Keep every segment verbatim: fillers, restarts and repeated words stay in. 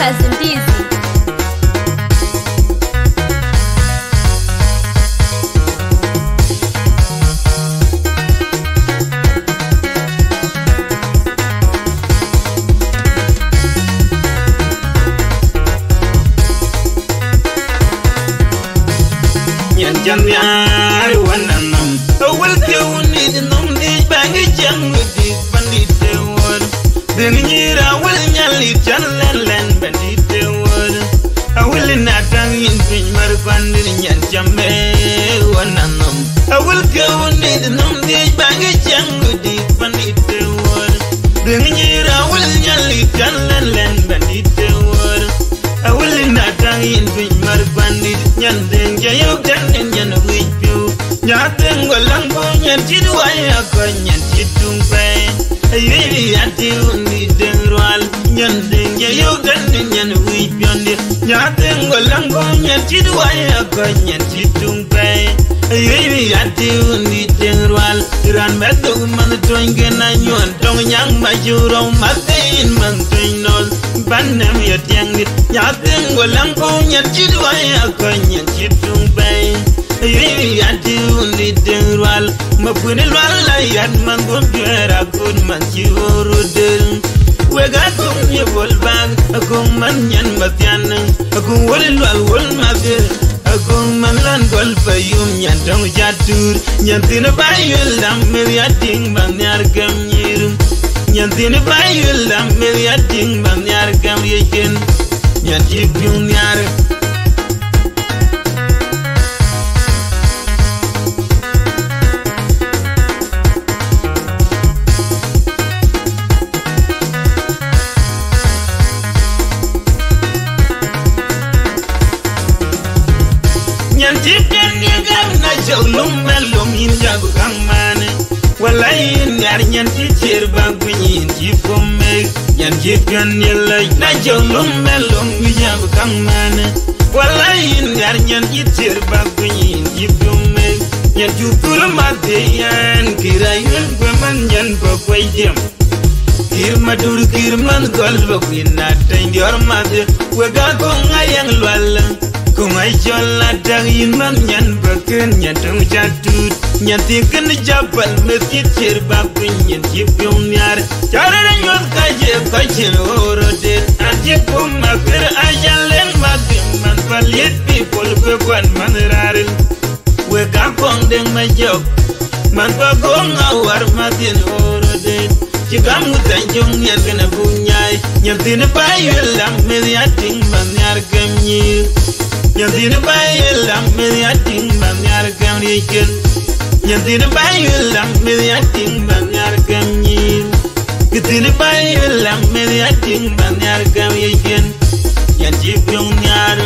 Mazindizi. Janyar wananam awal kewuni dinum di bangi jangu di bandite wor dengira awal nyali jalan len bandite wor awal natang in pin mar bandir nyan jamme wananam awal kewuni dinum di bangi jangu di bandite wor dengira awal nyali jalan len bandite wor awal natang in pin mar bandir nyan denga yo Nyaten walang po nyan chidwaya ko nyan chidung pay Ayiri ati undi dengrwal Nyan dengya yogan nyan wipyondi Nyaten walang po nyan chidwaya ko nyan chidung pay Ayiri ati undi dengrwal Iran beto man toing gena nyon Tong nyang majurong matin man toing nol Banem yot yang nit Nyaten walang po nyan chidwaya ko nyan chidung pay Ayiri ati undi dengrwal Mapuni lwala yad man gombyera Kun man chiwuru del Wega kum nye volbag Akung man nyan matyan Akung wali lwal wal mabir Akung man lan gol payum Nyan tong jatur Nyan tina bayul lam Meriating bang nyar gam nyirum Nyan tina bayul lam Meriating bang nyar gam yekin Nyan jip yung nyar Chicken nigam na jolum melum in jabu kamane walai nyar nyan tichir bagwin jipom meg nyan chicken nilai na jolum melum in jabu kamane walai nyar nyan tichir bagwin jipom meg nyan jutul madian kirayul gwaman nyan bakwayjem kir madur kir man gol bagwin na tandior mad wega ko ngayang lwala Kung ay jola dagin man nyan baken nyan tong jatut nyan tiken jabal meskit cer bakun nyan jipyong nyar cara nyot kaje kaje orodet aje kum maker ajalen magim man palit people pekwan man raril we ka kong deng majok man pagong awar matin orodet jikam utanjong nyan kena bunyai nyan tin payul lam mediating man nyar gamnyir Yantina bayil lam mediating bam yar gam riken Yantina bayil lam mediating bam yar gam nyil Kitina bayil lam mediating bam yar gam riken Yanjip yung nyar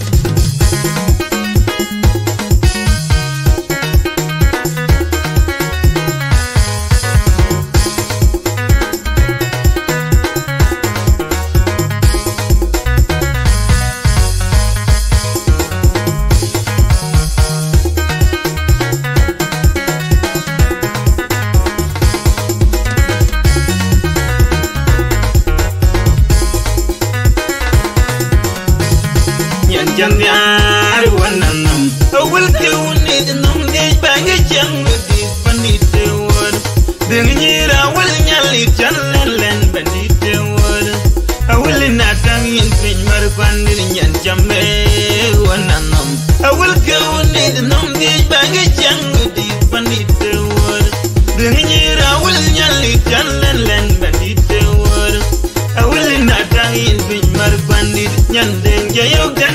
Janyar wananam awal kewuni dinum di bangi jangu di bandite wor dengira awal nyali jalan len bandite wor awal natang in pin mar bandir nyan jamme wananam awal kewuni dinum di bangi jangu di bandite wor dengira awal nyali jalan len bandite wor awal natang in pin mar bandir nyan dengja yogan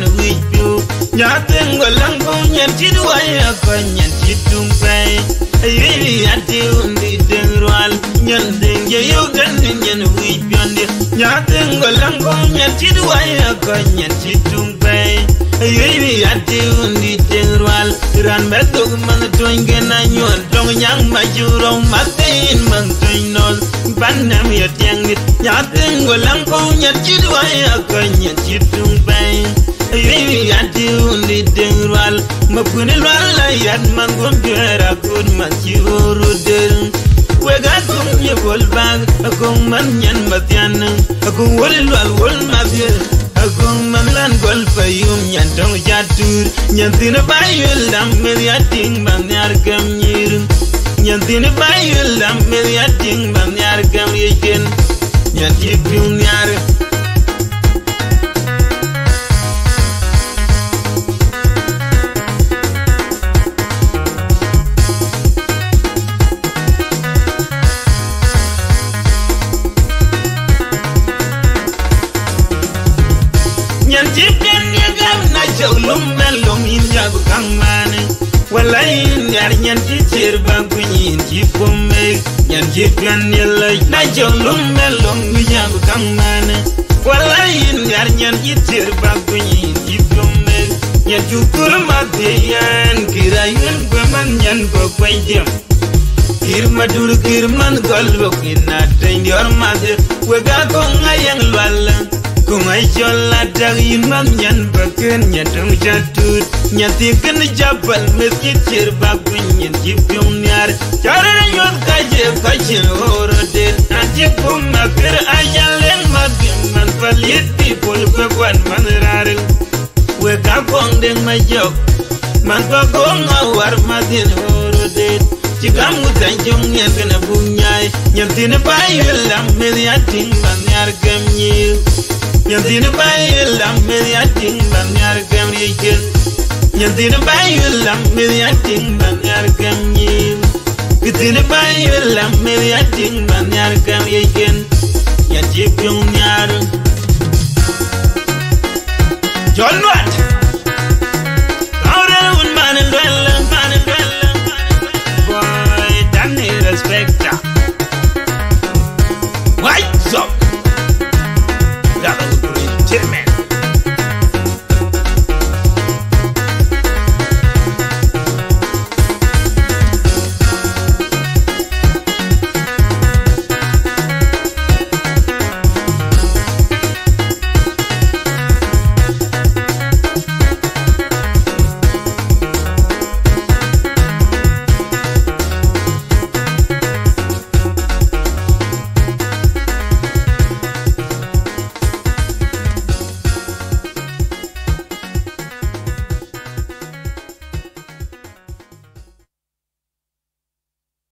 Nyaten walang po nyan chidwaya ko nyan chidung pay Ayiri ati undi dengrwal Nyan dengya yogan nyan wipyondi Nyaten walang po nyan chidwaya ko nyan chidung pay Ayiri ati undi dengrwal Iran beto man toing gena nyon Tong nyang majurong matin man toing nol Banam yot yang nit Nyaten walang po nyan chidwaya ko nyan chidung pay Ayiri ati undi dengrwal Mapuni lwala yad man gombyera Kun man chiwuru del wega kum ye bol bag akong man nyan matyan akong wol wal wol mabye akong man lan gol payum nyan tong jatur nyan tin bayul lam me yating man yar kam nyir nyan tin bayul lam me yating man yar kam yeken nyan yipun yar Jipen ya gam na jawlum melum in jabu kangmane walai nyar nyan titir bagunyin jipum me nyan jipen ya lay na jawlum melum in jabu kangmane walai nyar nyan titir bagunyin jipum me nyan jukur matiyan kirayun gwaman nyan gwakwayjem kirmadur kirman golbo kinatay ndior mati wega konga yang lwala Kung ay chola dagi man nyan baken nyan tong jatut nyan tiken jabal meski tir bagun nyan jipyong nyar cara yod kaje kaje orode nanti kum makir ayalen magim man palit people kwakwan man raril we ka kong deng majok man bagong awar madin orode Jikam ngutan jong nyan kena bunyai nyan tine bayul lam mediating man yar gamnyil Nyantina bayul lam mediating ban yar gam yeken Nyantina bayul lam mediating ban yar gam nyil Kitina bayul lam mediating ban yar gam yeken Yan jipyong nyar John Watt